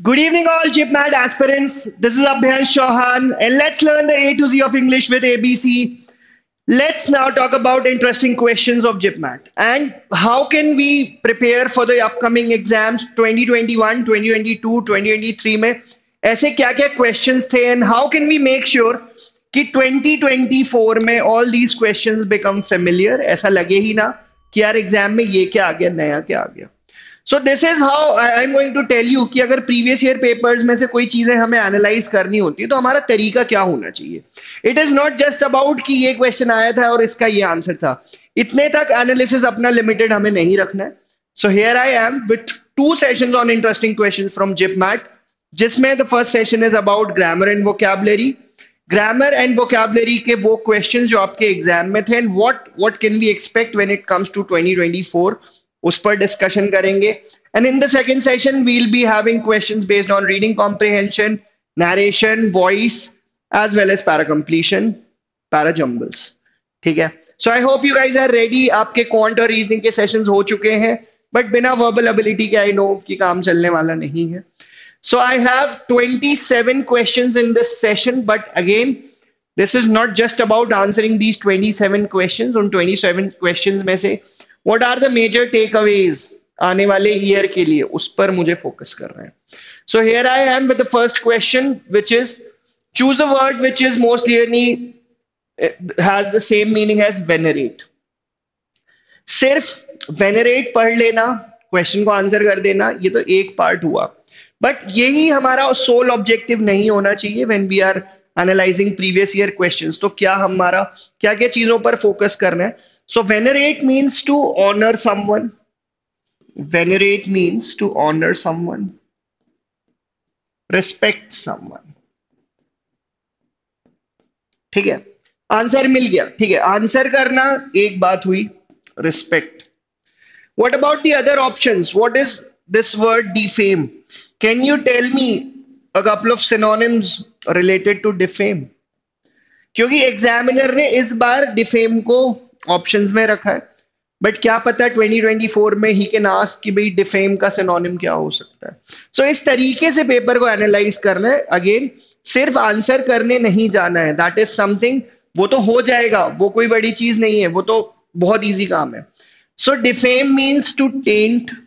Good evening, all GIPMAT aspirants. This is Abhyansh Chauhan, and let's learn the A to Z of English with ABC. Let's now talk about interesting questions of GIPMAT and how can we prepare for the upcoming exams 2021, 2022, 2023 में ऐसे क्या-क्या questions थे and how can we make sure कि 2024 में all these questions become familiar ऐसा लगे ही ना कि यार एग्जाम में ये क्या आ गया नया क्या आ गया. So this is how I am going to tell you कि अगर प्रीवियस ईयर पेपर्स में से कोई चीजें हमें एनालाइज करनी होती है तो हमारा तरीका क्या होना चाहिए. It is not just about कि ये क्वेश्चन आया था और इसका ये आंसर था. इतने तक एनालिसिस अपना लिमिटेड हमें नहीं रखना है. So here I am with two sessions on interesting questions from JIPMAT, जिसमें the first session is about grammar and vocabulary. Grammar and vocabulary के वो क्वेश्चन जो आपके एग्जाम में थे and what can we expect when it comes to 2024, उस पर discussion करेंगे. And in the second session we will be having questions based on reading comprehension, narration, voice as well as para completion, para jumbles. ठीक है. So I hope you guys are ready. आपके quant और reasoning के sessions हो चुके हैं, but बिना verbal ability के आई नो कि काम चलने वाला नहीं है. So I have 27 questions in this session, but again, this is not just about answering these 27 questions. उन 27 questions में से what are the major takeaways आने वाले year के लिए, उस पर मुझे focus करना है. So here I am with the first question, which is choose a word which is most clearly has the same meaning as venerate. सिर्फ venerate पढ़ लेना, question को आंसर कर देना, ये तो एक पार्ट हुआ. बट यही हमारा सोल ऑब्जेक्टिव नहीं होना चाहिए when we are analysing previous year questions. तो क्या हमारा क्या क्या चीजों पर फोकस करना है. So venerate means to honour someone. Venerate means to honour someone, respect someone. ठीक है, आंसर मिल गया. ठीक है, आंसर करना एक बात हुई, respect. What about the other options? What is this word defame? Can you tell me a couple of synonyms related to defame? क्योंकि एग्जामिनर ने इस बार डिफेम को ऑप्शंस में रखा है, बट क्या पता 2024 में ही कैन आस्क कि भाई डिफेम का सिनोनिम क्या हो सकता है. सो इस तरीके से पेपर को एनालाइज करना है. अगेन, सिर्फ आंसर करने नहीं जाना है. दैट इज समथिंग, वो तो हो जाएगा, वो कोई बड़ी चीज नहीं है, वो तो बहुत इजी काम है. So defame means to taint,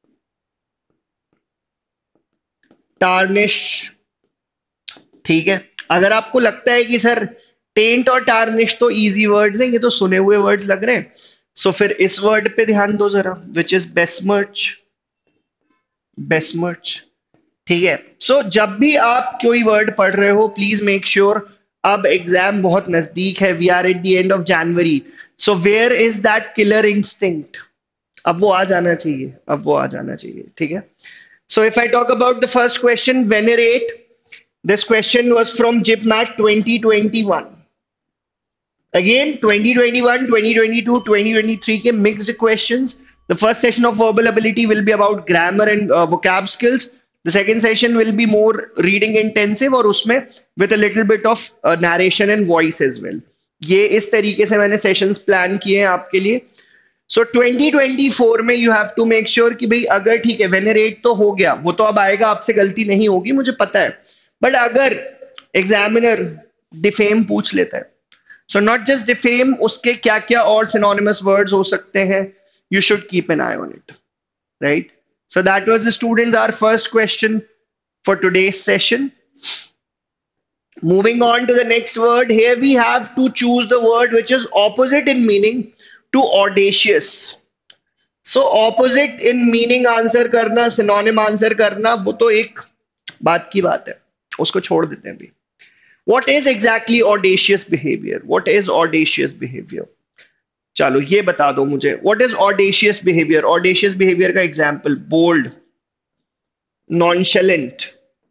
tarnish. ठीक है, अगर आपको लगता है कि सर टेंट और टार्निश तो इजी वर्ड्स हैं, ये तो सुने हुए वर्ड्स लग रहे हैं, सो फिर इस वर्ड पे ध्यान दो जरा, विच इज बेस्मर्च. बेस्मर्च. ठीक है. सो जब भी आप कोई वर्ड पढ़ रहे हो, प्लीज मेक श्योर, अब एग्जाम बहुत नजदीक है. We are at the end of January. So where is that killer instinct? अब वो आ जाना चाहिए, अब वो आ जाना चाहिए. ठीक है. So if I talk about the first question, venerate, this question was from JIPMAT 2021. Again, 2021, 2022, 2023 के mixed questions. The first session of verbal ability will be about grammar and vocab skills. The second session will be more reading intensive और उसमें with a little bit of narration and voice as well. ये इस तरीके से मैंने sessions plan किए हैं आपके लिए. सो 2024 में you have to make sure कि भाई अगर ठीक है वेनरेट तो हो गया, वो तो अब आएगा, आपसे गलती नहीं होगी, मुझे पता है. बट अगर एग्जामिनर डिफेम पूछ लेता है, सो नॉट जस्ट डिफेम, उसके क्या क्या और सिनोनिमस वर्ड्स हो सकते हैं, you should keep an eye on it. Right. So that was the students our first question for today's session. Moving on to the next word, here we have to choose the word which is opposite in meaning to audacious. So opposite in meaning answer करना, synonym answer करना, वो तो एक बात की बात है, उसको छोड़ देते हैं भी. What is exactly audacious behavior? What is audacious behavior? चलो ये बता दो मुझे. What is audacious behavior? Audacious behavior का example: bold, nonchalant,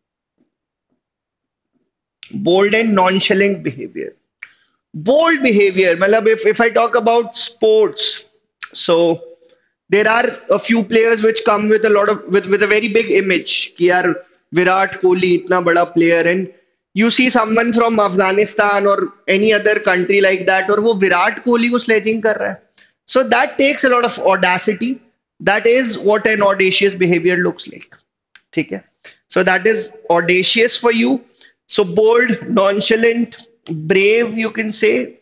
bold and nonchalant behavior. Bold behavior, मतलब if I talk about sports, so there are a few players which come with a lot of with a very big image कि यार विराट कोहली इतना बड़ा player, and you see someone from Afghanistan or any other country like that, और वो विराट कोहली को sledging कर रहा है. So that takes a lot of audacity. That is what an audacious behavior looks like. ठीक है. So that is audacious for you. So bold, nonchalant, brave, you can say.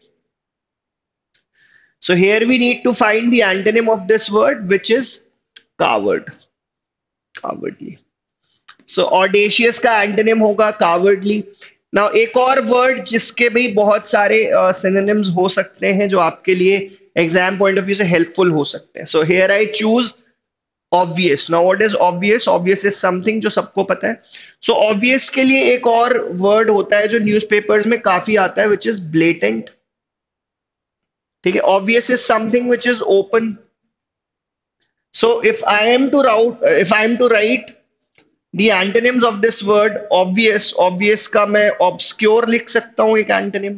So here we need to find the antonym of this word, which is coward, cowardly. So audacious का antonym होगा cowardly. Now एक और word जिसके भी बहुत सारे synonyms हो सकते हैं जो आपके लिए एग्जाम पॉइंट ऑफ व्यू से हेल्पफुल हो सकते हैं. So here I choose obvious. Now what is obvious? Obvious is something जो सबको पता है. सो ऑब्वियस के लिए एक और वर्ड होता है जो न्यूज़पेपर्स में काफी आता है, विच इज ब्लेटेंट. ठीक है. Obvious is something which is open. So if I am to write the antonyms of this word, obvious का मैं obscure लिख सकता हूं एक antonym.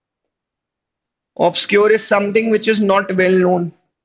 Obscure is something which is not well known.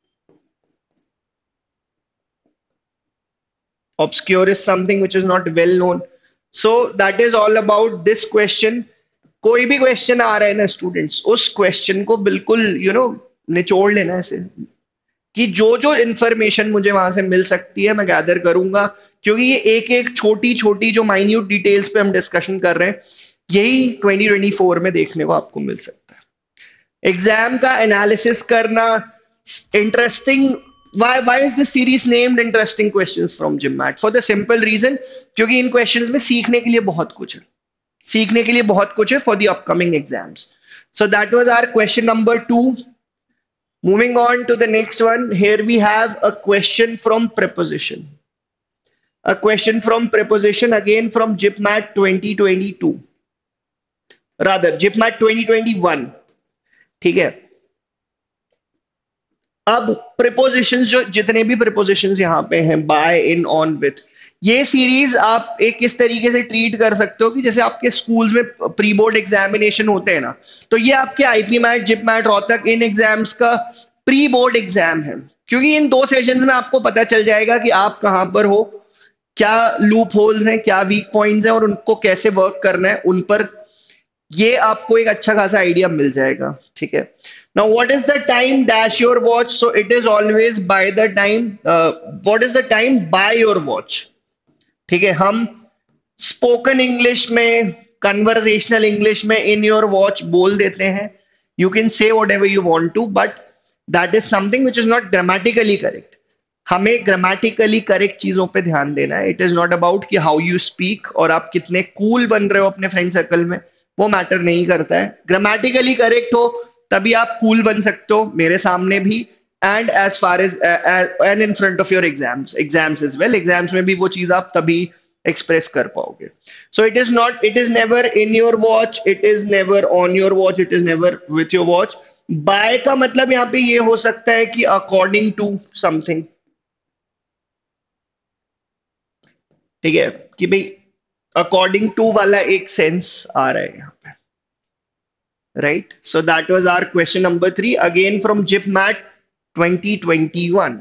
Obscure is something which is not well known. So that is all about this question. कोई भी question आ रहा है ना स्टूडेंट्स, उस क्वेश्चन को बिल्कुल निचोड़ लेना ऐसे कि जो जो इंफॉर्मेशन मुझे वहां से मिल सकती है मैं गैदर करूंगा, क्योंकि ये एक एक छोटी छोटी जो माइन्यूट डिटेल्स पे हम डिस्कशन कर रहे हैं यही 2024 में देखने को आपको मिल सकता है. एग्जाम का एनालिसिस करना interesting. Why is this series named interesting questions from JIPMAT? For the simple reason, क्योंकि इन क्वेश्चंस में सीखने के लिए बहुत कुछ है. सीखने के लिए बहुत कुछ है for the upcoming exams. So that was our question number 2. Moving on to the next one, here we have a question from preposition. A question from preposition again from JIPMAT 2022. Rather, JIPMAT 2021. ठीक है. अब prepositions जो जितने भी prepositions यहाँ पे हैं, by, in, on, with, ये सीरीज आप एक इस तरीके से ट्रीट कर सकते हो कि जैसे आपके स्कूल्स में प्री बोर्ड एग्जामिनेशन होते हैं ना, तो ये आपके आईपी मैट, जिप मैट, रोहतक इन एग्जाम्स का प्री बोर्ड एग्जाम है. क्योंकि इन 2 सेशंस में आपको पता चल जाएगा कि आप कहां पर हो, क्या लूप होल्स हैं, क्या वीक पॉइंट्स हैं और उनको कैसे वर्क करना है उन पर. ये आपको एक अच्छा खासा आइडिया मिल जाएगा. ठीक है. Now, what is the time? Dash your watch. So it is always by the time. What is the time? By your watch. ठीक है. हम स्पोकन इंग्लिश में, कन्वर्सेशनल इंग्लिश में इन योर वॉच बोल देते हैं. You can say whatever you want to, but that is something which is not grammatically correct. हमें grammatically correct चीजों पे ध्यान देना है. इट इज नॉट अबाउट कि हाउ यू स्पीक और आप कितने कूल बन रहे हो अपने फ्रेंड सर्कल में, वो मैटर नहीं करता है. ग्रामेटिकली करेक्ट हो तभी आप कूल बन सकते हो मेरे सामने भी, and as far as and in front of your exams as well. Exams में भी वो चीज आप तभी एक्सप्रेस कर पाओगे. So it is never in your watch, it is never on your watch, it is never with your watch. By का मतलब यहाँ पे ये हो सकता है कि अकॉर्डिंग टू समथिंग. ठीक है, कि भाई अकॉर्डिंग टू वाला एक सेंस आ रहा है यहाँ पे. Right? So that was our question number 3 again from JIPMAT 2021.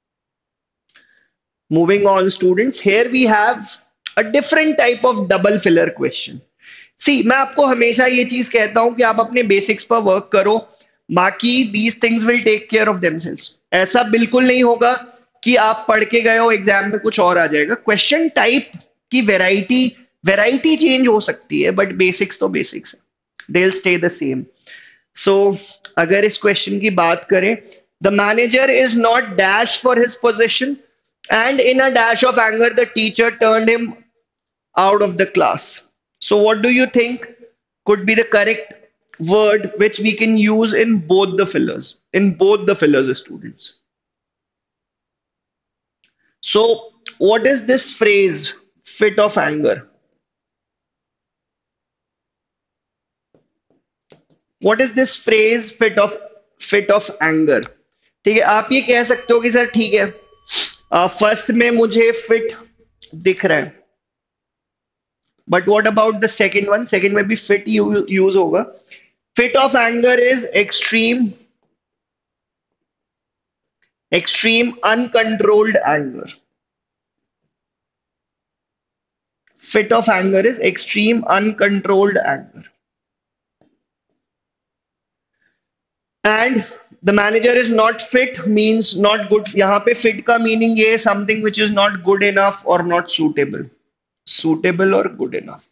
Moving on, students, here we have a different type of double filler question. See, मैं आपको हमेशा ये चीज कहता हूं कि आप अपने बेसिक्स पर वर्क करो, बाकी these things will take care of themselves. ऐसा बिल्कुल नहीं होगा कि आप पढ़ के गए हो एग्जाम में कुछ और आ जाएगा. क्वेश्चन टाइप की वैरायटी चेंज हो सकती है, बट बेसिक्स तो बेसिक्स है. They'll stay the same. So, अगर इस क्वेश्चन की बात करें, the manager is not dash for his position, and in a dash of anger, the teacher turned him out of the class. So, what do you think could be the correct word which we can use in both the fillers? In both the fillers, students. So, what is this phrase? Fit of anger. What is this phrase? Fit of anger. ठीक है, आप ये कह सकते हो कि sir ठीक है, फर्स्ट में मुझे फिट दिख रहा है, but what about the second one? Second में भी फिट यूज होगा. Fit of anger is extreme uncontrolled anger. Fit of anger is extreme uncontrolled anger. And the manager is not fit means not good. यहाँ पे fit का meaning ये है something which is not good enough or not suitable. Suitable और good enough.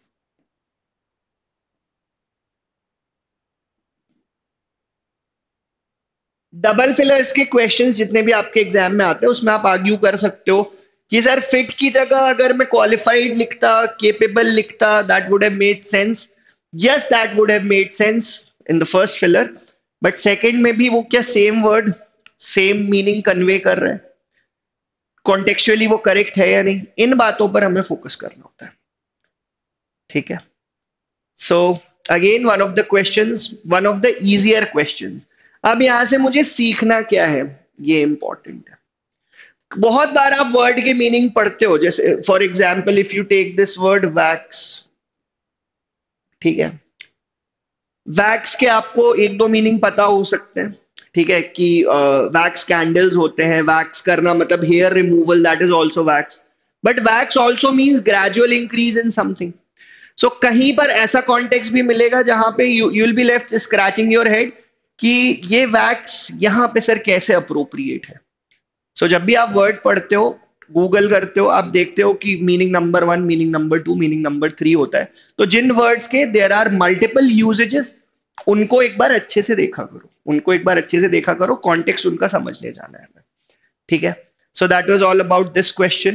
Double fillers के questions जितने भी आपके एग्जाम में आते हैं उसमें आप आर्ग्यू कर सकते हो कि सर फिट की जगह अगर मैं क्वालिफाइड लिखता, केपेबल लिखता, that would have made sense. Yes, that would have made sense in the first filler, but second में भी वो क्या same word same meaning convey कर रहे हैं, कॉन्टेक्चुअली वो करेक्ट है या नहीं, इन बातों पर हमें फोकस करना होता है। ठीक है। So again one of the questions, one of the easier questions. अब यहां से मुझे सीखना क्या है, ये इंपॉर्टेंट है। बहुत बार आप वर्ड के मीनिंग पढ़ते हो, जैसे for example if you take this word wax. ठीक है। वैक्स के आपको एक दो मीनिंग पता हो सकते हैं। ठीक है कि वैक्स कैंडल्स होते हैं, वैक्स करना मतलब hair removal, that is also wax. But wax also means gradual increase in something. So कहीं पर ऐसा कॉन्टेक्स्ट भी मिलेगा जहां पे you will be left scratching your head कि ये वैक्स यहाँ पे सर कैसे अप्रोप्रिएट है। सो जब भी आप वर्ड पढ़ते हो, गूगल करते हो, आप देखते हो कि meaning number one, meaning number two, meaning number three होता है। तो जिन वर्ड्स के देयर आर मल्टीपल यूजेजेस, उनको एक बार अच्छे से देखा करो, उनको एक बार अच्छे से देखा करो, कॉन्टेक्स्ट उनका समझने जाना है हमें। ठीक है। So that was all about this question.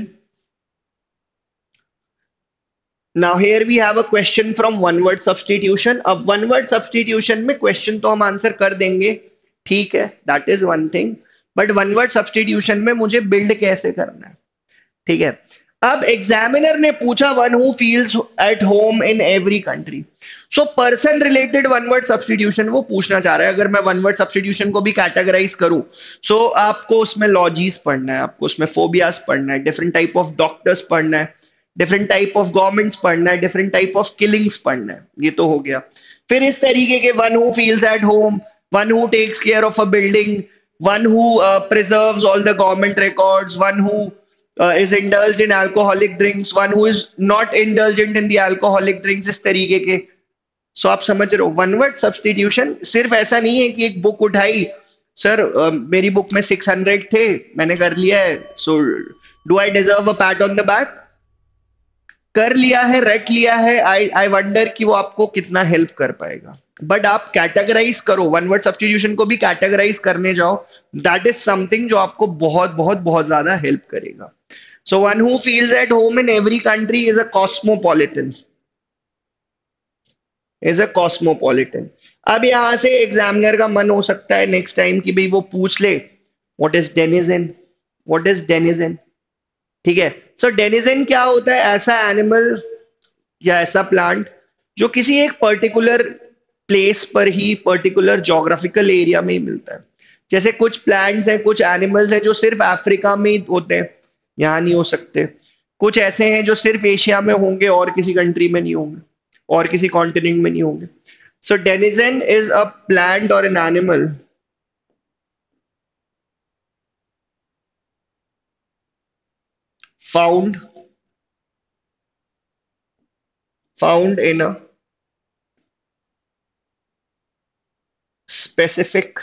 Now here we have a question from one word substitution. अब वन वर्ड सब्स्टिट्यूशन में क्वेश्चन तो हम आंसर कर देंगे, ठीक है, that is one thing. But one word substitution में मुझे बिल्ड कैसे करना है। ठीक है। अब एग्जामिनर ने पूछा one who feels at home in every country. So person related one word substitution वो पूछना चाह रहा है। अगर मैं वन वर्ड सब्स्टिट्यूशन को भी कैटेगराइज करूं, सो आपको उसमें लॉजीज पढ़ना है, आपको उसमें फोबियाज पढ़ना है, डिफरेंट टाइप ऑफ डॉक्टर्स पढ़ना है, डिफरेंट टाइप ऑफ गवर्नमेंट्स पढ़ना है, डिफरेंट टाइप ऑफ किलिंग्स पढ़ना है। ये तो हो गया। फिर इस तरीके के one who feels at home, one who takes care of a building, one who preserves all the government records, one who is indulged in alcoholic drinks, one who is not indulgent in the alcoholic drinks, इस तरीके के। सो आप समझ रहे हो one word substitution सिर्फ ऐसा नहीं है कि एक बुक उठाई, सर मेरी बुक में 600 थे, मैंने कर लिया है, so do I deserve a pat on the back. कर लिया है, रट लिया है, आई आई वंडर कि वो आपको कितना हेल्प कर पाएगा। बट आप कैटेगराइज करो, वन वर्ड सब्स्टिट्यूशन को भी कैटेगराइज करने जाओ, दैट इज समथिंग जो आपको बहुत बहुत बहुत ज्यादा हेल्प करेगा। So one who feels at home in every country is a cosmopolitan, is a cosmopolitan. अब यहां से एग्जामिनर का मन हो सकता है नेक्स्ट टाइम कि भाई वो पूछ ले what is denizen, what is denizen. ठीक है। सो डेनिजन क्या होता है, ऐसा एनिमल या ऐसा प्लांट जो किसी एक पर्टिकुलर प्लेस पर ही, पर्टिकुलर जोग्राफिकल एरिया में ही मिलता है। जैसे कुछ प्लांट्स हैं, कुछ एनिमल्स हैं जो सिर्फ अफ्रीका में ही होते हैं, यहाँ नहीं हो सकते। कुछ ऐसे हैं जो सिर्फ एशिया में होंगे और किसी कंट्री में नहीं होंगे, और किसी कॉन्टिनेंट में नहीं होंगे। So denizen is a plant और an animal found found in a specific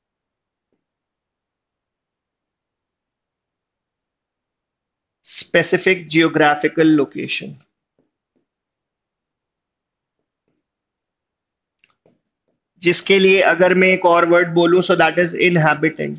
specific geographical location. जिसके लिए अगर मैं एक और वर्ड बोलूं, so that is inhabitant.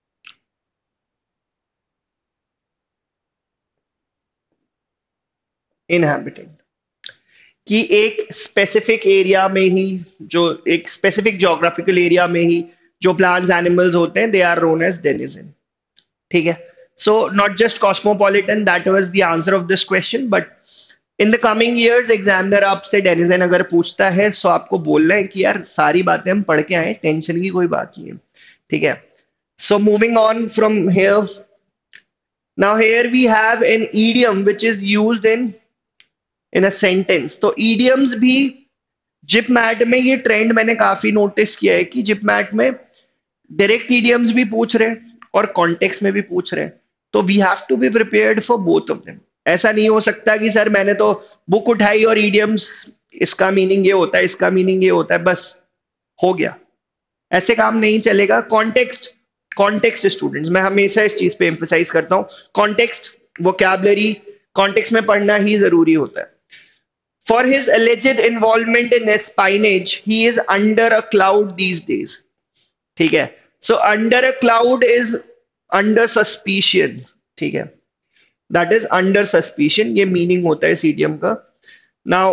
Inhabitant कि एक स्पेसिफिक एरिया में ही, जो एक स्पेसिफिक ज्योग्राफिकल एरिया में ही जो प्लांट्स एनिमल्स होते हैं, they are known as denizen. ठीक है। So not just cosmopolitan, that was the answer of this question, but in the coming years examiner आपसे डेनिजन अगर पूछता है, सो आपको बोलना है कि यार सारी बातें हम पढ़ के आए, टेंशन की कोई बात नहीं है। ठीक है। So moving on from here, now here we have an idiom which is used in a sentence. तो ईडियम्स भी जिप मैट में, ये ट्रेंड मैंने काफी नोटिस किया है कि जिप मैट में डायरेक्ट ईडियम्स भी पूछ रहे हैं और कॉन्टेक्स्ट में भी पूछ रहे हैं। तो we have to be prepared for both of them. ऐसा नहीं हो सकता कि सर मैंने तो बुक उठाई और ईडियम्स, इसका मीनिंग ये होता है, इसका मीनिंग ये होता है, बस हो गया। ऐसे काम नहीं चलेगा। कॉन्टेक्स्ट, कॉन्टेक्स्ट स्टूडेंट्स, मैं हमेशा इस चीज पे एम्फेसाइज करता हूँ, कॉन्टेक्स्ट, वोकैबलरी, कॉन्टेक्स्ट में पढ़ना ही जरूरी होता है. For his alleged involvement in espionage, he is under a cloud these days. ठीक है. So under a cloud is under suspicion. ठीक है. That is under suspicion. ये meaning होता है इस idiom का. Now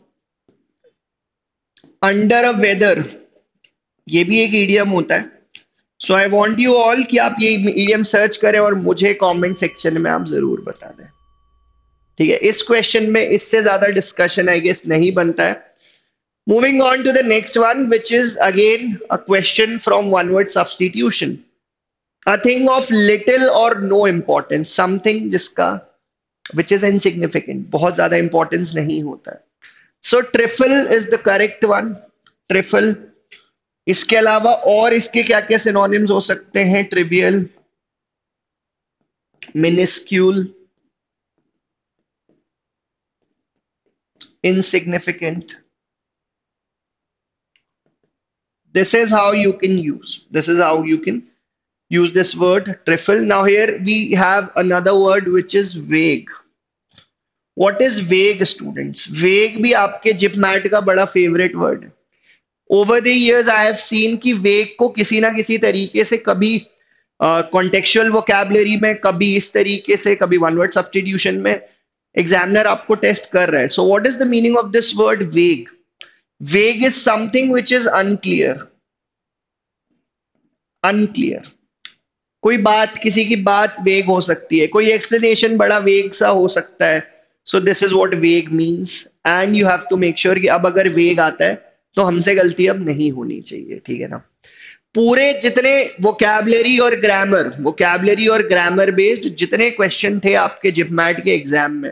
under a weather, ये भी एक idiom होता है. So I want you all कि आप ये idiom सर्च करें और मुझे comment section में आप जरूर बता दें. ठीक है. इस क्वेश्चन में इससे ज्यादा डिस्कशन आई गेस नहीं बनता है. Moving on to the next one, which is again a question from one word substitution. A thing of little or no importance, something जिसका which is insignificant, बहुत ज्यादा importance नहीं होता है. So trifle is the correct one. Trifle. इसके अलावा और इसके क्या क्या synonyms हो सकते हैं? Trivial, minuscule, insignificant. This is how you can use this word trifle. Now here we have another word which is vague. What is vague, students? Vague भी आपके जिपमैट का बड़ा फेवरेट वर्ड है. Over the years I have seen कि vague को किसी ना किसी तरीके से कभी contextual vocabulary में, कभी इस तरीके से, कभी one word substitution में एग्जामिनर आपको टेस्ट कर रहा है. So what is the meaning of this word vague? Vague is something which is unclear. Unclear. कोई बात, किसी की बात वेग हो सकती है, कोई एक्सप्लेनेशन बड़ा वेग सा हो सकता है. So this is what vague means. And you have to make sure कि अब अगर वेग आता है तो हमसे गलती अब नहीं होनी चाहिए. ठीक है ना. पूरे जितने वोकैबुलरी और ग्रामर बेस्ड जितने क्वेश्चन थे आपके जिपमैट के एग्जाम में,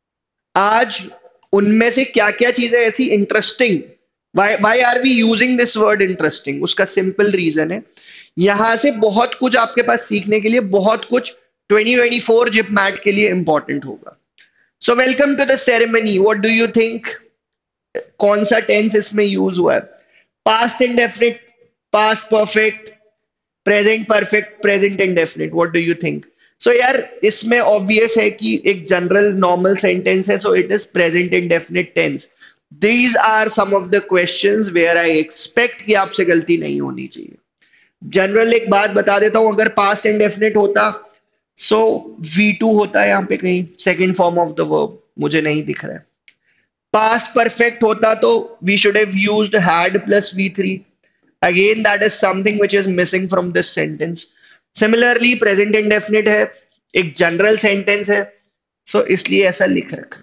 आज उनमें से क्या क्या चीजें ऐसी interesting, why are we using this word interesting? उसका सिंपल रीजन है, यहां से बहुत कुछ आपके पास सीखने के लिए, बहुत कुछ 2024 जिपमैट के लिए इंपॉर्टेंट होगा. So welcome to the ceremony. What do you think? कौन सा टेंस इसमें यूज हुआ है? Past indefinite, past perfect, present perfect, present indefinite. What do you think? So यार इसमें ऑब्वियस है कि एक जनरल नॉर्मल सेंटेंस है, so it is present indefinite tense. These are some of the questions where I expect कि आपसे गलती नहीं होनी चाहिए. जनरल एक बात बता देता हूं, अगर पास्ट इंडेफिनिट होता सो V2 होता है यहां पे कहीं, second form of the verb, मुझे नहीं दिख रहा है. पास्ट परफेक्ट होता तो we should have used had plus V3. Again that is something which is missing from this sentence. Similarly present indefinite है, एक जनरल सेंटेंस है, सो इसलिए ऐसा लिख रखा.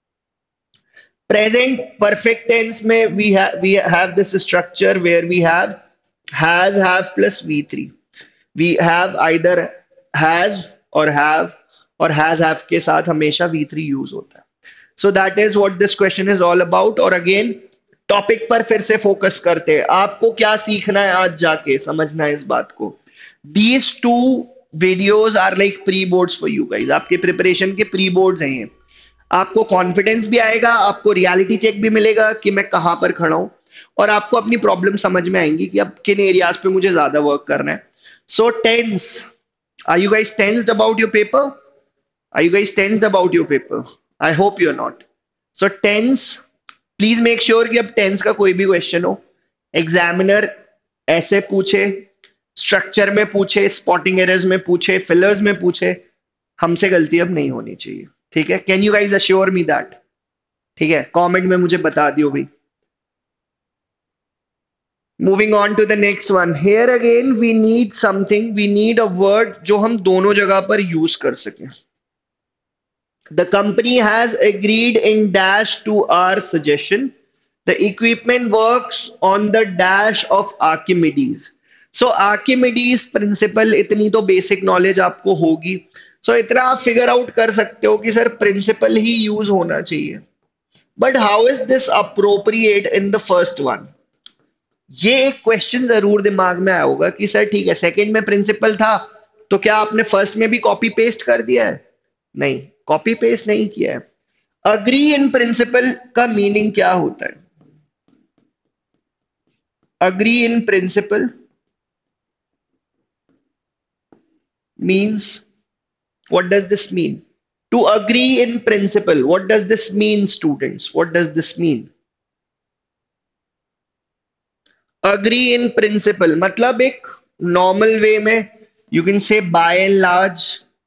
प्रेजेंट परफेक्ट टेंस में we have this structure where we have has, have plus V3. We have either has or have, और has have के साथ हमेशा V3 यूज होता है. So that is what this question is all about. और again topic पर फिर से फोकस करते हैं. आपको क्या सीखना है आज जाके, समझना है इस बात को. These two videos are like pre-boards for you guys. आपके प्रिपरेशन के pre-boards हैं ये. आपको कॉन्फिडेंस भी आएगा, आपको रियलिटी चेक भी मिलेगा कि मैं कहां पर खड़ा हूं, और आपको अपनी प्रॉब्लम समझ में आएंगी कि अब किन एरियाज पे मुझे ज्यादा वर्क करना है. So tense, are you guys tensed about your paper? Are you guys tensed about your paper? I hope you are not. So tense, please make sure कि अब टेंस का कोई भी क्वेश्चन हो, एग्जामिनर ऐसे पूछे, स्ट्रक्चर में पूछे, स्पॉटिंग एरर्स में पूछे, फिलर्स में पूछे, हमसे गलती अब नहीं होनी चाहिए. ठीक है. Can you guys assure me that? ठीक है, कमेंट में मुझे बता दियो भाई. Moving on to the next one. Here again we need something, we need a word जो हम दोनों जगह पर यूज कर सकें. The company has agreed in dash to our suggestion. The equipment works on the dash of Archimedes. So Archimedes principle, इतनी तो basic knowledge आपको होगी. So इतना आप फिगर आउट कर सकते हो कि सर प्रिंसिपल ही यूज होना चाहिए. But how is this appropriate in the first one? ये एक क्वेश्चन जरूर दिमाग में आया होगा कि सर ठीक है, सेकंड में प्रिंसिपल था तो क्या आपने फर्स्ट में भी कॉपी पेस्ट कर दिया है? नहीं, कॉपी पेस्ट नहीं किया है. अग्री इन प्रिंसिपल का मीनिंग क्या होता है? Agree in principle means, what does this mean? To agree in principle. What does this mean, students? What does this mean? Agree in principle मतलब एक normal way में you can say by and large,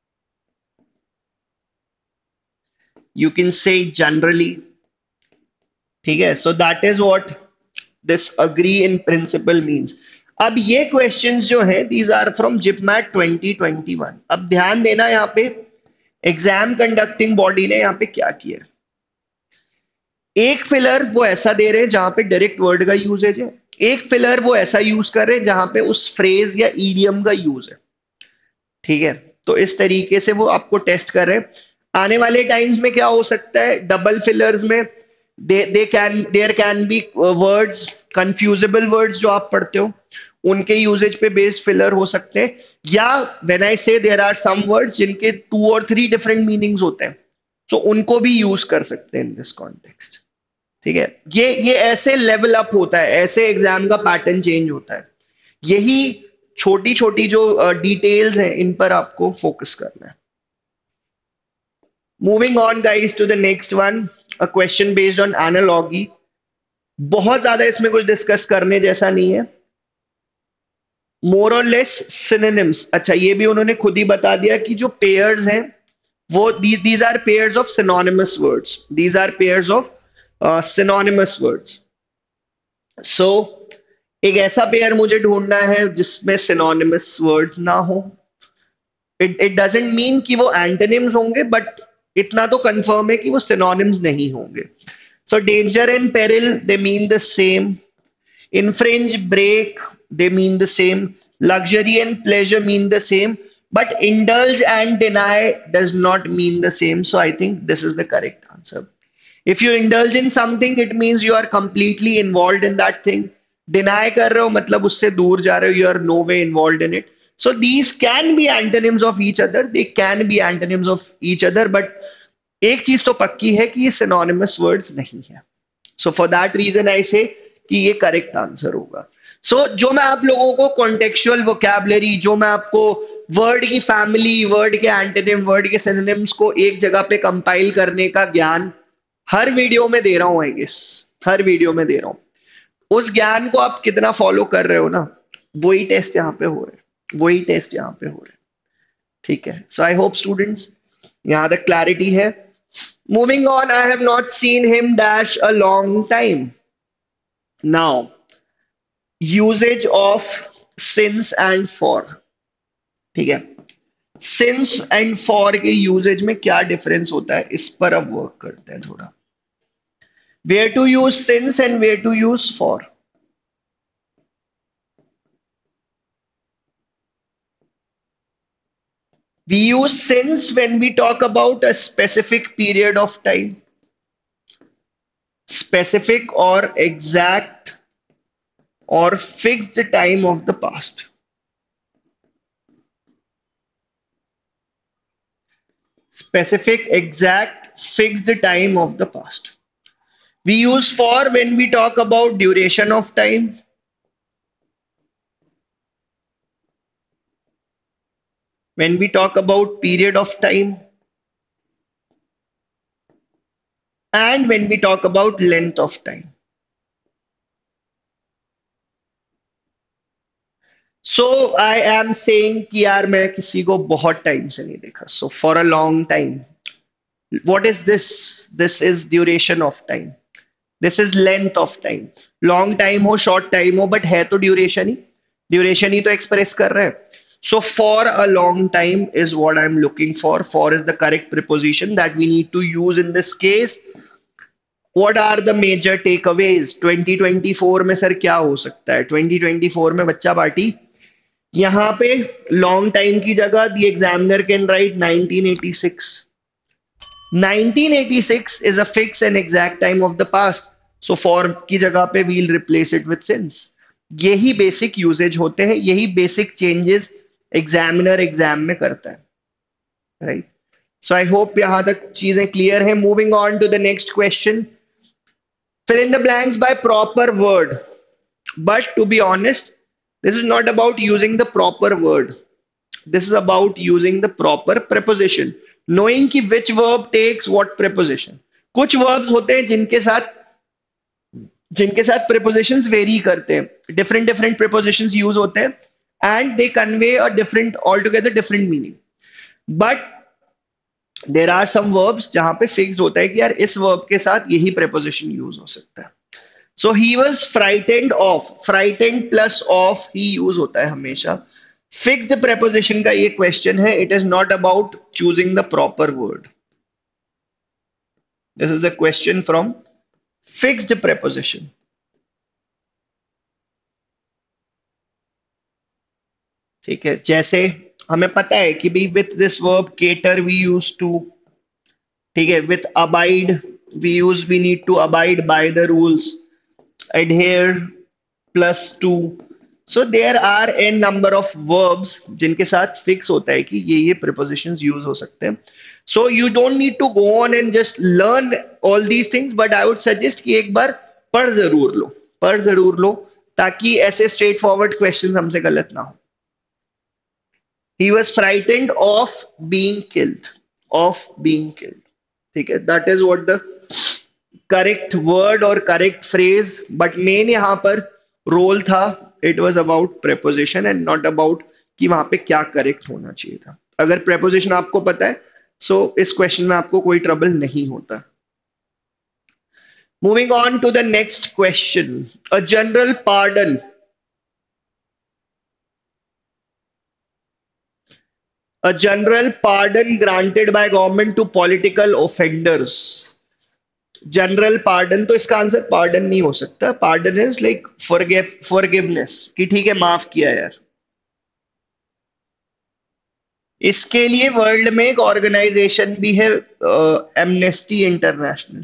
you can say generally. ठीक है, so that is what this agree in principle means. अब ये questions जो हैं these are from JIPMAT 2021. अब ध्यान देना यहाँ पे एग्जाम कंडक्टिंग बॉडी ने यहाँ पे क्या किया है। एक फिलर वो ऐसा दे रहे हैं जहां पे डायरेक्ट वर्ड का यूजेज है, एक फिलर वो ऐसा यूज कर रहे हैं जहां पे उस फ्रेज या ईडियम का यूज है। ठीक है, तो इस तरीके से वो आपको टेस्ट कर रहे हैं। आने वाले टाइम्स में क्या हो सकता है, डबल फिलर्स में there can be words, confusable words जो आप पढ़ते हो उनके यूजेज पे बेस्ड फिलर हो सकते हैं, या व्हेन आई से देयर आर सम वर्ड्स जिनके 2 और 3 डिफरेंट मीनिंग्स होते हैं, तो उनको भी यूज कर सकते हैं इन दिस कॉन्टेक्स्ट। ठीक है, ये ऐसे लेवल अप होता है, ऐसे एग्जाम का पैटर्न चेंज होता है। यही छोटी छोटी जो डिटेल्स हैं इन पर आपको फोकस करना है। Moving on guys to the next one, a question based on analogy. बहुत ज्यादा इसमें कुछ डिस्कस करने जैसा नहीं है, मोर और लेस सिनोनिम्स। अच्छा, ये भी उन्होंने खुद ही बता दिया कि जो पेयर्स हैं वो these are pairs of synonymous words, these are pairs of synonymous words. So एक ऐसा पेयर मुझे ढूंढना है जिसमें synonymous words ना हो। it doesn't mean कि वो antonyms होंगे, but इतना तो कंफर्म है कि वो synonyms नहीं होंगे। So danger and peril they mean the same, infringe, break they mean the same, luxury and pleasure mean the same, but indulge and deny does not mean the same. So I think this is the correct answer. If you indulge in something, it means you are completely involved in that thing. Deny कर रहे हो मतलब उससे दूर जा रहे हो, you are no way involved in it. So these can be antonyms of each other, they can be antonyms of each other, but एक चीज तो पक्की है कि ये synonymous words नहीं है। So for that reason I say कि ये करेक्ट आंसर होगा। सो जो मैं आप लोगों को कॉन्टेक्चुअल वोकैबुलरी, जो मैं आपको वर्ड की फैमिली, वर्ड के एंटोनिम, वर्ड के सिनोनिम्स को एक जगह पे कंपाइल करने का ज्ञान हर वीडियो में दे रहा हूं, आई गेस हर वीडियो में दे रहा हूं, उस ज्ञान को आप कितना फॉलो कर रहे हो ना, वही टेस्ट यहाँ पे हो रहे हैं, वही टेस्ट यहाँ पे हो रहे हैं। ठीक है, सो आई होप स्टूडेंट्स यहाँ तक क्लैरिटी है। Moving on, I have not seen him dash a long time. Now usage of since and for. ठीक है, सिंस एंड फॉर के यूजेज में क्या डिफरेंस होता है, इस पर अब वर्क करते हैं थोड़ा। Where to use since and where to use for. We use since when we talk about a specific period of time, specific or exact or fixed time of the past. Specific, exact, fixed time of the past. We use for when we talk about duration of time, when we talk about period of time, and when we talk about length of time. So I am saying कि यार मैं किसी को बहुत time से नहीं देखा, so for a long time. What is this? This is duration of time. This is length of time. Long time हो, short time हो, but है तो duration ही तो express कर रहे हैं। So for a long time is what I'm looking for. For is the correct preposition that we need to use in this case. What are the major takeaways? 2024 में sir क्या हो सकता है? 2024 में बच्चा पार्टी यहाँ पे लॉन्ग टाइम की जगह the examiner can write 1986. 1986 is a fixed and exact time of the past. So for की जगह पे we'll replace it with since. यही बेसिक यूजेज होते हैं, यही बेसिक चेंजेस एग्जामिनर एग्जाम में करता है, राइट। सो आई होप यहां तक चीजें क्लियर हैं। Moving on to the next question, fill in the blanks by proper word. But to be honest, this is not about using the proper word. This is about using the proper preposition. Knowing कि which verb takes what preposition. कुछ verbs होते हैं जिनके साथ prepositions very करते हैं, different different prepositions use होते हैं and they convey a different altogether different meaning. But there are some verbs जहां पे फिक्स्ड होता है कि यार इस वर्ब के साथ यही प्रीपोजिशन यूज हो सकता है। So he was frightened of, frightened plus of he use होता है हमेशा। फिक्स्ड प्रेपोजिशन का ये क्वेश्चन है, it is not about choosing the proper word. This is a question from fixed preposition. ठीक है, जैसे हमें पता है कि भी with this verb cater we use to, ठीक है, with abide we need to abide by the rules, adhere plus to। so there are n number of verbs जिनके साथ फिक्स होता है कि ये prepositions यूज हो सकते हैं। so you don't need to go on and just learn all these things, but I would suggest कि एक बार पढ़ जरूर लो ताकि ऐसे स्ट्रेट फॉरवर्ड क्वेश्चन हमसे गलत ना हो। he was frightened of being killed। ठीक है, that is what the correct word और करेक्ट फ्रेज, बट मेन यहां पर रोल था, it was about preposition and not about कि वहां पे क्या करेक्ट होना चाहिए था। अगर प्रेपोजिशन आपको पता है सो इस क्वेश्चन में आपको कोई ट्रबल नहीं होता। Moving on to the next question, a general pardon. A general pardon granted by government to political offenders। General pardon, तो इसका आंसर पार्डन नहीं हो सकता। पार्डन इज लाइक फॉरगिवनेस, कि ठीक है माफ किया यार। इसके लिए वर्ल्ड में एक ऑर्गेनाइजेशन भी है, एमनेस्टी इंटरनेशनल।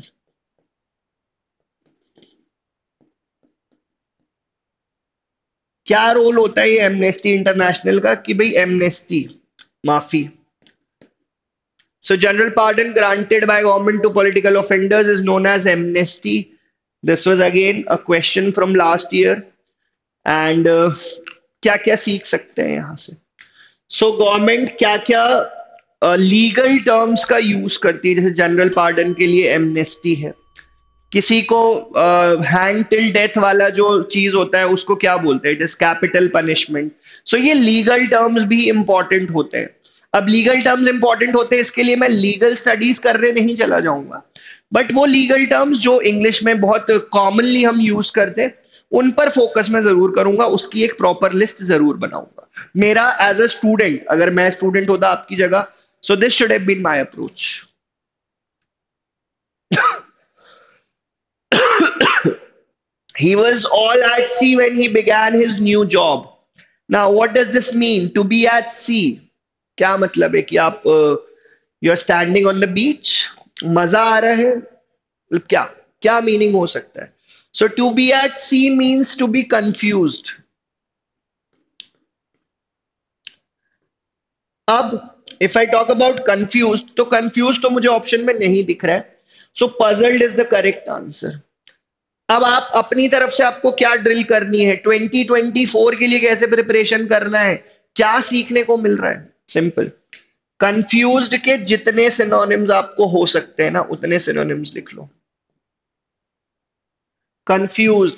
क्या रोल होता है ये एमनेस्टी इंटरनेशनल का कि भाई एमनेस्टी, माफी। So general pardon granted by government to political offenders is known as amnesty. This was again a question from last year and क्या क्या सीख सकते हैं यहाँ से। सो गवर्नमेंट क्या क्या लीगल टर्म्स का यूज करती है, जैसे जनरल पार्डन के लिए एमनेस्टी है। किसी को हैंग टिल डेथ वाला जो चीज होता है उसको क्या बोलते हैं, it is capital punishment. So ये लीगल टर्म्स भी इंपॉर्टेंट होते हैं। अब लीगल टर्म्स इंपॉर्टेंट होते हैं, इसके लिए मैं लीगल स्टडीज करने नहीं चला जाऊंगा, बट वो लीगल टर्म्स जो इंग्लिश में बहुत कॉमनली हम यूज करते हैं उन पर फोकस मैं जरूर करूंगा, उसकी एक प्रॉपर लिस्ट जरूर बनाऊंगा। मेरा एज अ स्टूडेंट, अगर मैं स्टूडेंट होता आपकी जगह, so this should have been my approach. He was all at sea when he began his new job। Now, what does this mean? To be at sea, क्या मतलब है कि आप you are standing on the beach, मजा आ रहा है, मतलब क्या क्या मीनिंग हो सकता है। So to be at sea means to be confused. अब if I talk about confuse, तो कंफ्यूज तो मुझे ऑप्शन में नहीं दिख रहा है, so puzzled is the correct answer. अब आप अपनी तरफ से आपको क्या ड्रिल करनी है, 2024 के लिए कैसे प्रिपरेशन करना है, क्या सीखने को मिल रहा है। सिंपल, कंफ्यूज्ड के जितने सिनोनिम्स आपको हो सकते हैं ना उतने सिनोनिम्स लिख लो। Confused,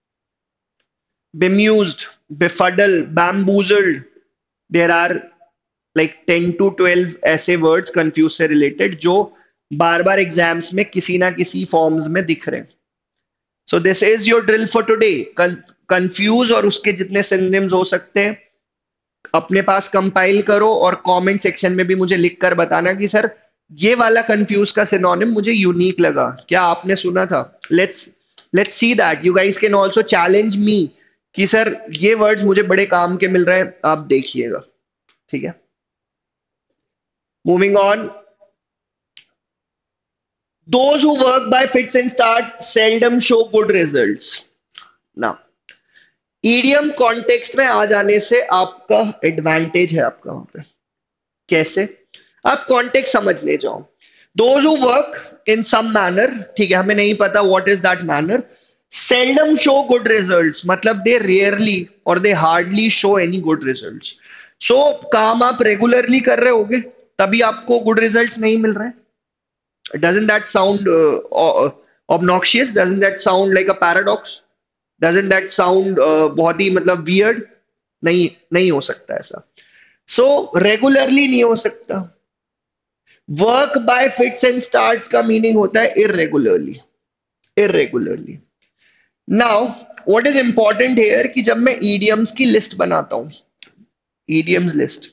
bemused, befuddled, bamboozled, there are like 10 to 12 ऐसे वर्ड्स कंफ्यूज से रिलेटेड जो बार बार एग्जाम्स में किसी ना किसी फॉर्म्स में दिख रहे हैं। So this is your drill for today. Confuse और उसके जितने सिनोनिम्स हो सकते हैं अपने पास कंपाइल करो और कमेंट सेक्शन में भी मुझे लिखकर बताना कि सर ये वाला कंफ्यूज का सिनोनिम मुझे यूनिक लगा, क्या आपने सुना था। Let's see that you guys can also challenge me कि सर ये वर्ड्स मुझे बड़े काम के मिल रहे हैं, आप देखिएगा। ठीक है, moving on. Those who work by fits and starts seldom show good results। Now, idiom context में आ जाने से आपका एडवांटेज है आपका वहां पे। कैसे, आप कॉन्टेक्स्ट समझ ले जाओ। Those who work in some manner, ठीक है, हमें नहीं पता what is that manner। seldom show good results मतलब they rarely or they hardly show any good results। so काम आप रेगुलरली कर रहे होगे तभी आपको गुड रिजल्ट्स नहीं मिल रहे हैं? Doesn't that sound obnoxious? Doesn't that sound like a paradox? Doesn't that sound बहुत ही मतलब weird? नहीं, नहीं हो सकता ऐसा. सो रेगुलरली नहीं हो सकता. Work by fits and starts का मीनिंग होता है irregularly. Irregularly. Now what is important here कि जब मैं ईडियम्स की लिस्ट बनाता हूं, idioms list,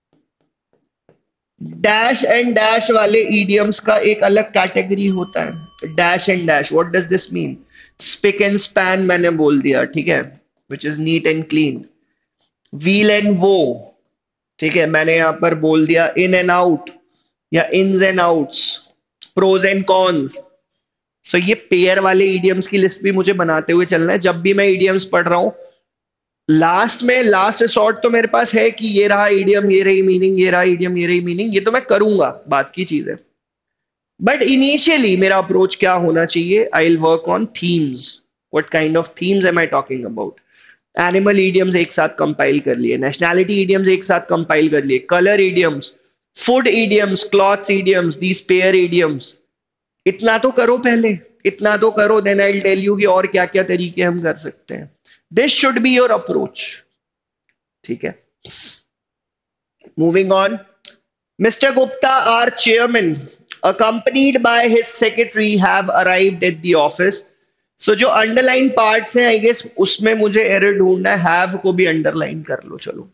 dash and dash वाले ईडियम्स का एक अलग कैटेगरी होता है. Dash and dash, what does this mean? Spick and span मैंने बोल दिया, ठीक है, which is neat and clean. Weal and woe, ठीक है, मैंने यहां पर बोल दिया इन एंड आउट या ins and outs. Pros and cons. So ये पेयर वाले ईडियम्स की लिस्ट भी मुझे बनाते हुए चलना है जब भी मैं ईडियम्स पढ़ रहा हूं. लास्ट में लास्ट रिसॉर्ट तो मेरे पास है कि ये रहा ईडियम, ये रही मीनिंग, ये रहा ईडियम, ये रही मीनिंग. ये तो मैं करूंगा, बात की चीज है. बट इनिशियली मेरा अप्रोच क्या होना चाहिए? I will work on themes. What kind of themes am I talking about? Animal idioms एक साथ कंपाइल कर लिए, नेशनैलिटी ईडियम्स एक साथ कंपाइल कर लिए, colour idioms, food idioms, clothes idioms, these pair idioms. इतना तो करो पहले, इतना तो करो, then I will tell you कि और क्या क्या तरीके हम कर सकते हैं. This should be your approach. ठीक है, moving on. Mister Gupta, our chairman, accompanied by his secretary, have arrived at the office. So जो अंडरलाइन पार्ट्स हैं, आई गेस उसमें मुझे एरर ढूंढना है. हैव को भी अंडरलाइन कर लो. चलो,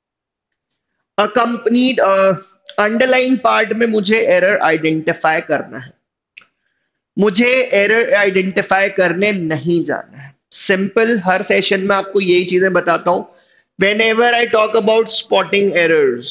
अकम्पनीड अंडरलाइन पार्ट में मुझे एरर आइडेंटिफाई करना है. मुझे एरर आइडेंटिफाई करने नहीं जाना है. सिंपल, हर सेशन में आपको यही चीजें बताता हूं. Whenever I talk about spotting errors,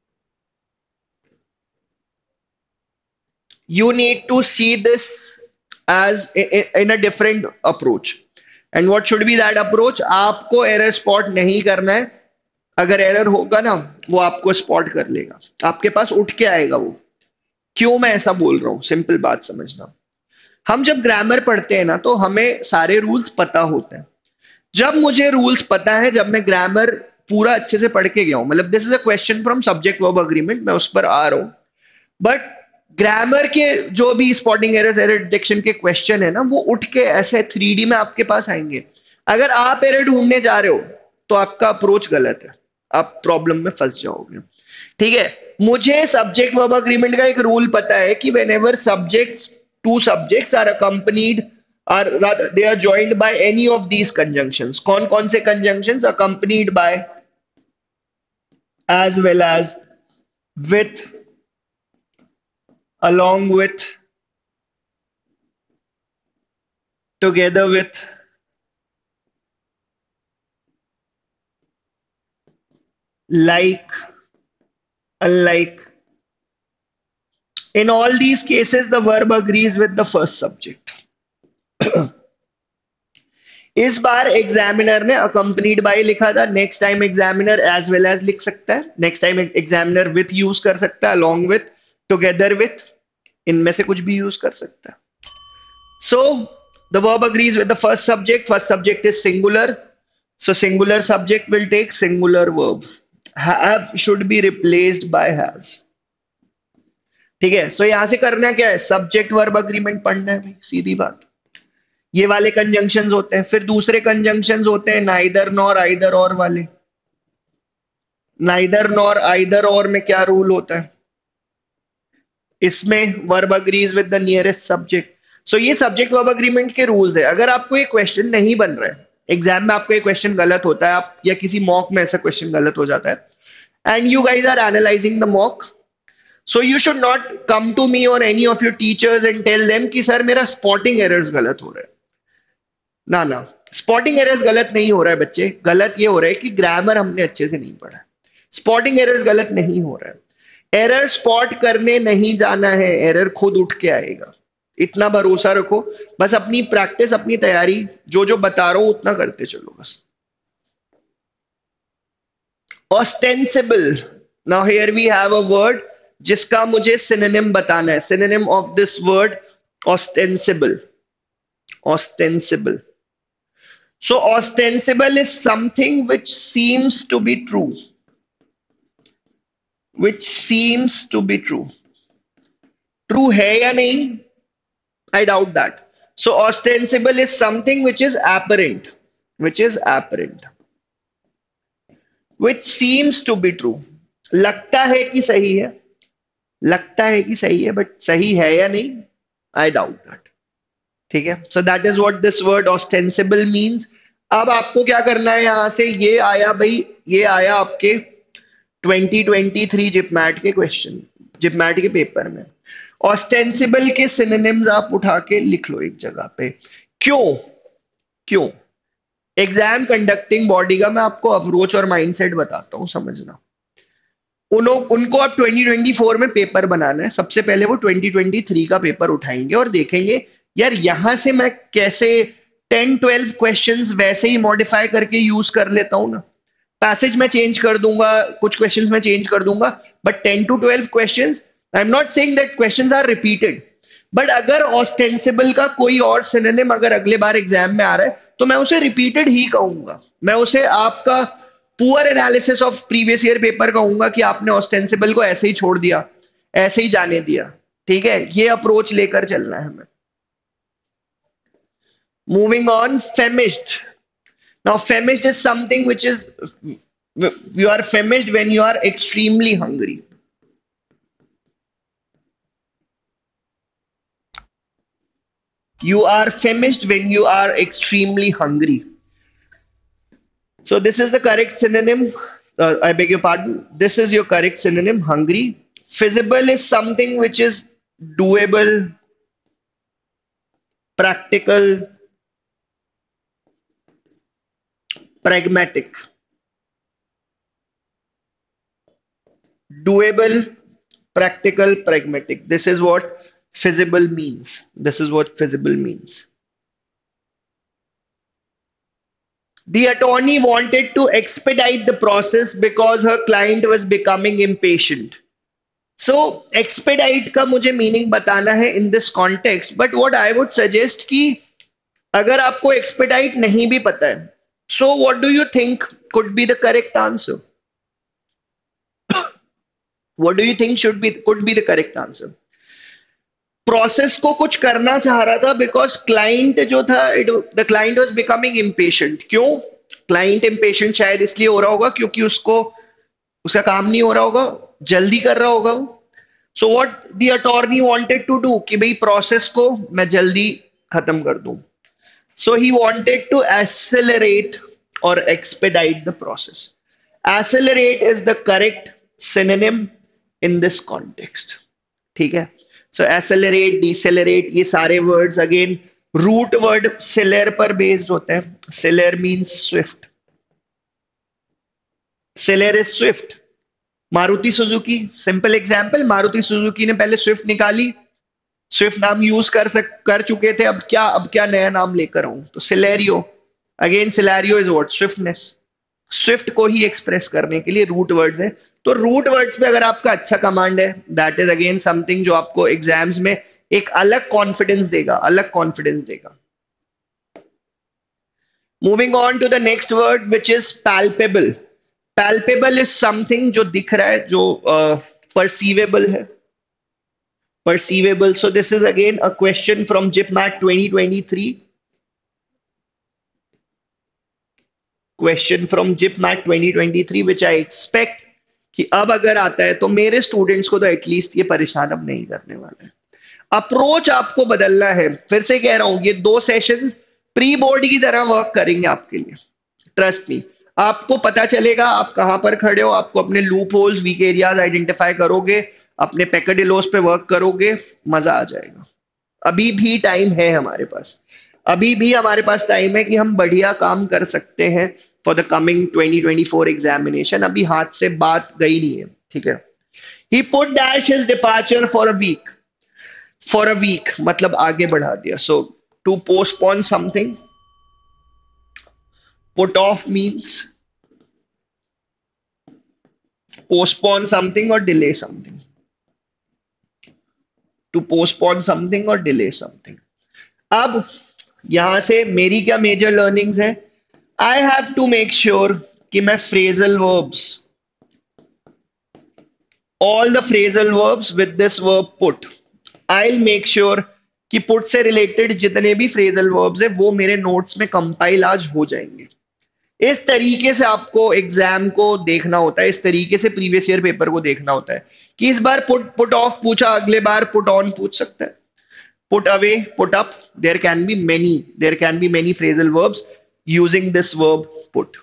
you need to see this as in a different approach. And what should be that approach? आपको एरर स्पॉट नहीं करना है. अगर एरर होगा ना, वो आपको स्पॉट कर लेगा, आपके पास उठ के आएगा वो. क्यों मैं ऐसा बोल रहा हूं? सिंपल बात समझना. हम जब ग्रामर पढ़ते हैं ना, तो हमें सारे रूल्स पता होते हैं. जब मुझे रूल्स पता है, जब मैं ग्रामर पूरा अच्छे से पढ़ के गया हूं, मतलब this is a question from subject verb agreement, मैं उस पर आ रहा हूं. बट ग्रामर के जो भी स्पॉटिंग एरर्स, एरर डिटेक्शन के क्वेश्चन है ना, वो उठ के ऐसे 3D में आपके पास आएंगे. अगर आप एरर ढूंढने जा रहे हो तो आपका अप्रोच गलत है, आप प्रॉब्लम में फंस जाओगे. ठीक है, मुझे सब्जेक्ट वर्ब अग्रीमेंट का एक रूल पता है कि whenever subjects, two subjects are accompanied, are they are joined by any of these conjunctions. कौन कौन से conjunctions? Accompanied by, as well as, with, along with, together with, like, unlike. In all these cases, the verb agrees with the first subject. इस बार examiner ने accompanied by लिखा था. Next time examiner as well as लिख सकता है. Next time examiner with use कर सकता है, अलोंग विथ, टुगेदर विथ, इनमें से कुछ भी यूज कर सकता है. So the verb agrees with the first subject. First subject is singular, so singular subject will take singular verb. Have should be replaced by has. ठीक है, सो यहां से करना क्या है? सब्जेक्ट वर्ब अग्रीमेंट पढ़ना है भाई, सीधी बात. ये वाले कंजंक्शंस होते हैं. फिर दूसरे कंजंक्शंस होते हैं नाइदर नॉर आइदर और वाले. नाइदर नॉर आइदर और में क्या रूल होता है? इसमें verb agrees with the nearest subject. So ये सब्जेक्ट वर्ब अग्रीमेंट के रूल्स है. अगर आपको ये क्वेश्चन नहीं बन रहा है, एग्जाम में आपको ये क्वेश्चन गलत होता है, आप या किसी मॉक में ऐसा क्वेश्चन गलत हो जाता है, and you guys are analysing the mock, so you should not come to me और any of your teachers and tell them कि सर मेरा स्पॉटिंग एरर्स गलत हो रहा है. ना ना, स्पॉटिंग एरर्स गलत नहीं हो रहा है बच्चे. गलत ये हो रहा है कि ग्रामर हमने अच्छे से नहीं पढ़ा. स्पॉटिंग एरर्स गलत नहीं हो रहा है. एरर स्पॉट करने नहीं जाना है, एरर खुद उठ के आएगा. इतना भरोसा रखो. बस अपनी प्रैक्टिस, अपनी तैयारी, जो जो बता रहा हूं उतना करते चलो बस. Ostensible. Now here we have a word जिसका मुझे सिनोनिम बताना है. Synonym of this word ostensible. Ostensible. So ostensible is something which seems to be true. which seems to be true. True है या नहीं? I doubt that. So ostensible is something which is apparent, which is apparent, which seems to be true. लगता है कि सही है, लगता है कि सही है, बट सही है या नहीं? I doubt that. ठीक है, so that is what this word ostensible means. अब आपको क्या करना है, यहां से ये आया भाई, ये आया आपके 2023 जिपमैट के क्वेश्चन, जिपमैट के पेपर में। ऑस्टेंसिबल के सिनोनिम्स आप उठा के लिख लो एक जगह पे। क्यों? क्यों? एग्जाम कंडक्टिंग बॉडी का मैं आपको अप्रोच और माइंडसेट बताता हूं, समझना। उनको अब 2024 में पेपर बनाना है, सबसे पहले वो 2023 का पेपर उठाएंगे और देखेंगे यार यहां से मैं कैसे 10-12 क्वेश्चंस वैसे ही मॉडिफाई करके यूज कर लेता हूं ना। पैसेज में चेंज कर दूंगा, कुछ क्वेश्चंस में चेंज कर दूंगा, but 10 to 12 questions, I am not saying that questions are repeated, but अगर ऑस्टेंसिबल का कोई और सिनोनिम अगर अगले बार एग्जाम में आ रहा है तो मैं उसे रिपीटेड ही कहूंगा। मैं उसे आपका poor analysis of previous year paper कहूंगा कि आपने ऑस्टेंसिबल को ऐसे ही छोड़ दिया, ऐसे ही जाने दिया। ठीक है, ये अप्रोच लेकर चलना है हमें। Moving on, famished. Now, famished is something which is, you are famished when you are extremely hungry. You are famished when you are extremely hungry. So this is the correct synonym. I beg your pardon. This is your correct synonym, hungry. Feasible is something which is doable, practical, pragmatic. Doable, practical, pragmatic. This is what feasible means. This is what feasible means. The attorney wanted to expedite the process because her client was becoming impatient. So expedite का मुझे meaning बताना है in this context, but what I would suggest कि अगर आपको expedite नहीं भी पता है, so what do you think could be the correct answer? What do you think could be the correct answer? Process को कुछ करना चाह रहा था बिकॉज क्लाइंट जो था, the client was becoming impatient. क्यों क्लाइंट इम्पेशेंट? शायद इसलिए हो रहा होगा क्योंकि उसको उसका काम नहीं हो रहा होगा, जल्दी कर रहा होगा। So what the attorney wanted to do कि भाई प्रोसेस को मैं जल्दी खत्म कर दूं। So he wanted to accelerate और expedite the process. Accelerate is the correct synonym in this context. ठीक है, सो एक्सेलरेट, डिसेलरेट, ये सारे words again root word celer पर बेस्ड होते हैं। Celer means swift, celer is swift. Maruti Suzuki, simple example, Maruti Suzuki ने पहले स्विफ्ट निकाली, स्विफ्ट नाम यूज कर चुके थे, अब क्या नया नाम लेकर आऊं? तो Celerio, again Celerio is what? Swiftness. Swift को ही एक्सप्रेस करने के लिए रूट वर्ड्स है। तो रूट वर्ड्स पे अगर आपका अच्छा कमांड है, दैट इज अगेन समथिंग जो आपको एग्जाम्स में एक अलग कॉन्फिडेंस देगा, अलग कॉन्फिडेंस देगा। Moving on to the next word which is palpable. Palpable is something जो दिख रहा है, जो परसीवेबल है, perceivable. So this is again a question from JIPMAT 2023. Question from JIPMAT 2023 which I expect कि अब अगर आता है तो मेरे स्टूडेंट्स को तो एटलीस्ट ये परेशान अब नहीं करने वाला है। अप्रोच आपको बदलना है। फिर से कह रहा हूं, ये 2 सेशंस प्री बोर्ड की तरह वर्क करेंगे आपके लिए, ट्रस्ट मी। आपको पता चलेगा आप कहां पर खड़े हो, आपको अपने loopholes, weak areas identify करोगे, अपने पेकाडिलोस पे वर्क करोगे, मजा आ जाएगा। अभी भी टाइम है हमारे पास, अभी भी हमारे पास टाइम है कि हम बढ़िया काम कर सकते हैं फॉर द कमिंग 2024 एग्जामिनेशन। अभी हाथ से बात गई नहीं है, ठीक है। He put dash his departure for a week, for a week मतलब आगे बढ़ा दिया। So to postpone something, put off means postpone something और delay something, to postpone something और डिले समथिंग। अब यहां से मेरी क्या मेजर लर्निंग्स है? I have to make sure कि मैं phrasal verbs all the phrasal verbs with this verb put. I'll make sure कि put से related जितने भी phrasal verbs है वो मेरे notes में compile आज हो जाएंगे. इस तरीके से आपको एग्जाम को देखना होता है, इस तरीके से प्रीवियस ईयर पेपर को देखना होता है कि इस बार पुट ऑफ पूछा, अगले बार पुट ऑन पूछ सकता है. Put away, put up, there can be many phrasal verbs using this verb put.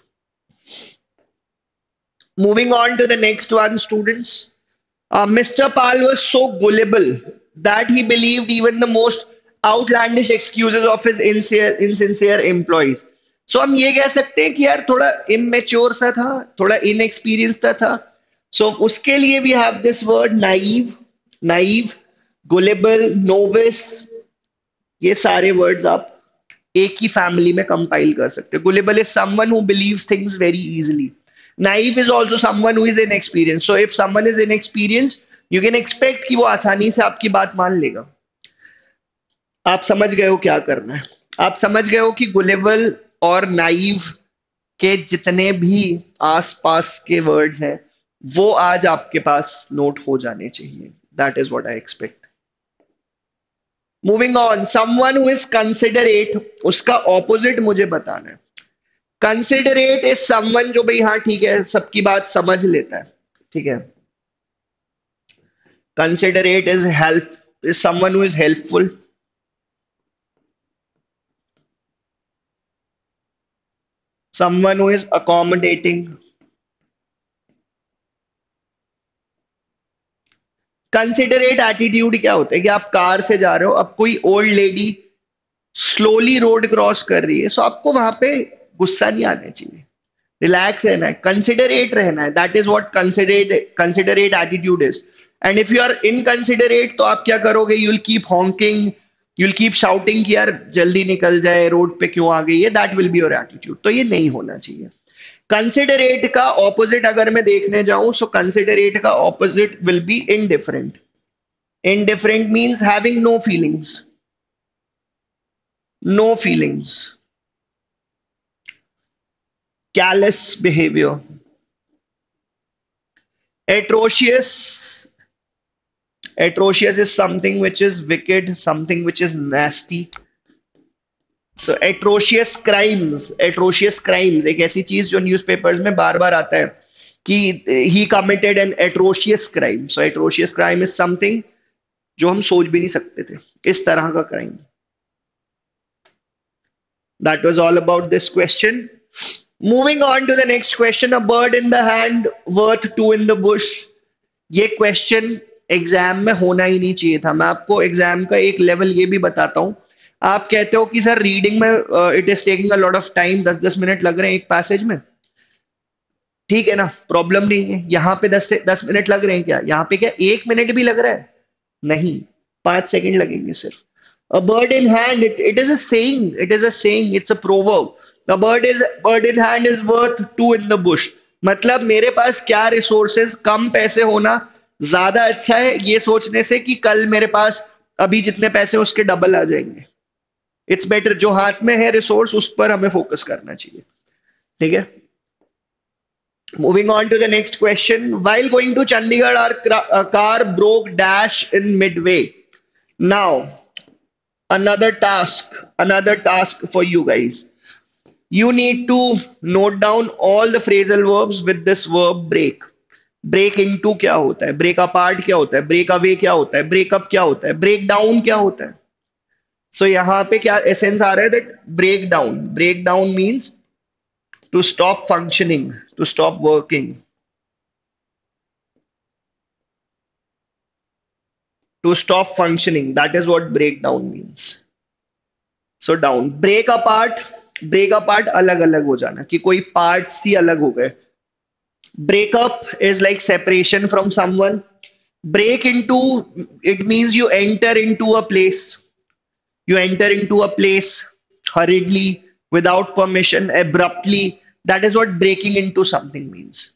Moving on to the next one, students. Mr. Pal was so gullible that he believed even the most outlandish excuses of his insincere employees. So हम ये कह सकते हैं कि यार थोड़ा immature सा था, थोड़ा inexperienced था. So उसके लिए we have this word naive, gullible, novice. ये सारे words आप एक ही family में compile कर सकते हो. Gullible is someone who believes things very easily. Naive is also someone who is inexperienced. So if someone is inexperienced, you can expect कि वो आसानी से आपकी बात मान लेगा. आप समझ गए हो क्या करना है. आप समझ गए हो कि गुलेबल और नाइव के जितने भी आसपास के वर्ड्स हैं वो आज आपके पास नोट हो जाने चाहिए. That is what I expect. Moving on, someone who is considerate, उसका ऑपोजिट मुझे बताना है. कंसिडरेट इज समवन जो भाई हाँ ठीक है सबकी बात समझ लेता है. ठीक है. Considerate is someone who is helpful. Someone who is accommodating. Considerate attitude क्या होता है कि आप कार से जा रहे हो, अब कोई old lady slowly road cross कर रही है, सो आपको वहां पे गुस्सा नहीं आना चाहिए, रिलैक्स रहना है, कंसिडरेट रहना है. That is what considerate attitude is. And if you are inconsiderate तो आप क्या करोगे, you will keep honking, you will keep shouting कि यार जल्दी निकल जाए, रोड पे क्यों आ गई है. That will be your attitude. तो ये नहीं होना चाहिए. कंसिडरेट का ऑपोजिट अगर मैं देखने जाऊं, सो कंसिडरेट का opposite will be indifferent. Indifferent means having no feelings. No feelings. callous behavior. Atrocious. Atrocious is something which is wicked, something which is nasty. So atrocious crimes. Atrocious crimes एक ऐसी चीज जो newspapers में बार बार आता है कि he committed an atrocious crime. So atrocious crime is something जो हम सोच भी नहीं सकते थे, इस तरह का crime. That was all about this question. Moving on to the next question. A bird in the hand worth two in the bush. ये क्वेश्चन एग्जाम में होना ही नहीं चाहिए था. मैं आपको एग्जाम का एक लेवल ये भी बताता हूं. आप कहते हो कि सर रीडिंग में it is taking a lot of time, 10-10 minute लग रहे हैं एक पैसेज में. ठीक है ना, प्रॉब्लम नहीं है. यहाँ पे 10 मिनट लग रहे हैं क्या, यहाँ पे क्या 1 मिनट भी लग रहा है, नहीं, 5 सेकंड लगेंगे सिर्फ. A bird in hand, it is a saying, it's a proverb. The bird in hand is worth two in the bush. मतलब मेरे पास क्या रिसोर्सेज, कम पैसे होना ज्यादा अच्छा है ये सोचने से कि कल मेरे पास अभी जितने पैसे उसके डबल आ जाएंगे. इट्स बेटर जो हाथ में है रिसोर्स उस पर हमें फोकस करना चाहिए. ठीक है. Moving on to the next question. While going to Chandigarh, our car broke dash in midway. Now, another task for you guys. You need to note down all the phrasal verbs with this verb break. Break into क्या होता है, break apart क्या होता है, break away क्या होता है, break up क्या होता है, break down क्या होता है. So यहाँ पे क्या एसेंस आ रहा है, that break down means to stop functioning, to stop working, to stop functioning. That is what breakdown means. So down. Break apart अलग अलग हो जाना कि कोई पार्ट्स ही अलग हो गए. Break up is like separation from someone. Break into, it means you enter into a place. You enter into a place hurriedly, without permission, abruptly. That is what breaking into something means.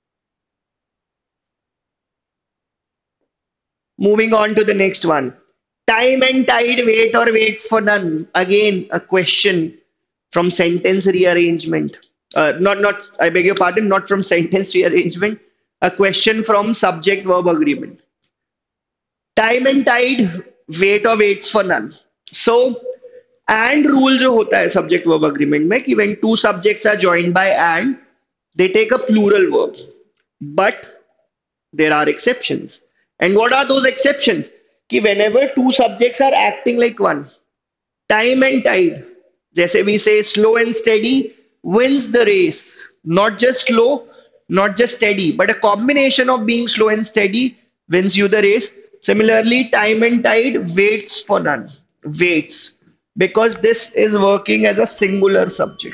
Moving on to the next one. Time and tide wait or waits for none. Again, a question from sentence rearrangement. I beg your pardon, not from sentence rearrangement, A question from subject verb agreement. Time and tide, wait or waits for none. So and rule जो होता है subject verb agreement में कि when two subjects are joined by and they take a plural verb, but there are exceptions. And what are those exceptions? कि whenever two subjects are acting like one, time and tide, जैसे we say slow and steady wins the race. Not just slow, not just steady, but a combination of being slow and steady wins you the race. Similarly, time and tide waits for none. Waits. Because this is working as a singular subject.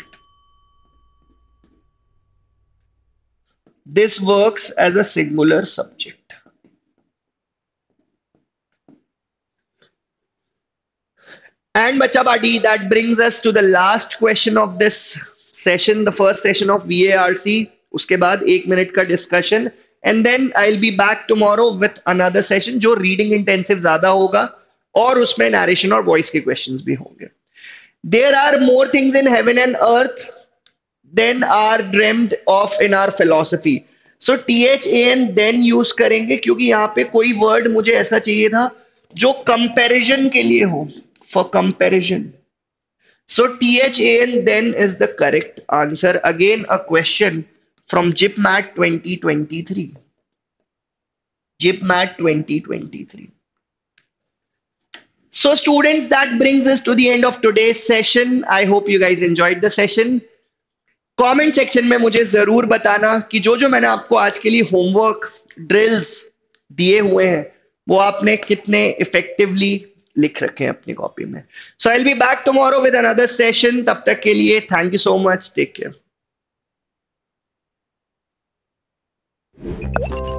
This works as a singular subject. And Bacha Badi, that brings us to the last question of this session, the first session of VARC. उसके बाद 1 minute का discussion, and then I'll be back tomorrow with another session जो reading intensive ज़्यादा होगा और उसमें narration और voice के questions भी होंगे. There are more things in heaven and earth than are dreamed of in our philosophy. So THAN then use करेंगे क्योंकि यहाँ पे कोई word मुझे ऐसा चाहिए था जो comparison के लिए हो, for comparison. So THAN then is the correct answer. Again, a question from JIPMAT 2023. JIPMAT 2023. So students, that brings us to the end of today's session. I hope you guys enjoyed the session. Comment section में मुझे जरूर बताना कि जो मैंने आपको आज के लिए होमवर्क ड्रिल्स दिए हुए हैं वो आपने कितने इफेक्टिवली लिख रखे हैं अपनी कॉपी में. So I will be back tomorrow with another session. तब तक के लिए thank you so much. Take care.